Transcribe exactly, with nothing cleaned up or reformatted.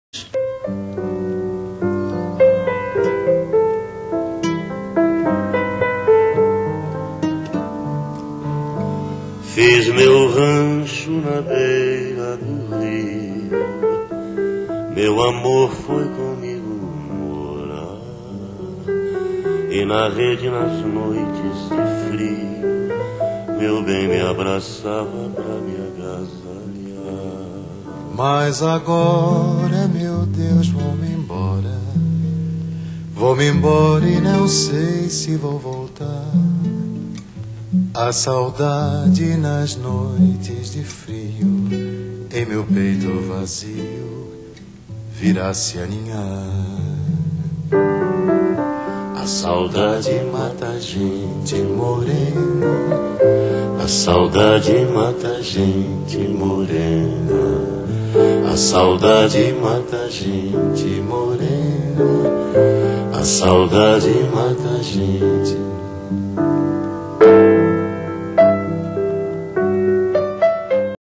Fiz meu rancho na beira do rio, meu amor foi comigo morar, e na rede nas noites de frio, meu bem me abraçava pra me agasalhar. Mas agora, meu Deus, vou-me embora, vou-me embora e não sei se vou voltar. A saudade nas noites de frio, em meu peito vazio, virá se aninhar. A saudade mata a gente morena, a saudade mata a gente morena, a saudade mata a gente morena, a saudade mata a gente.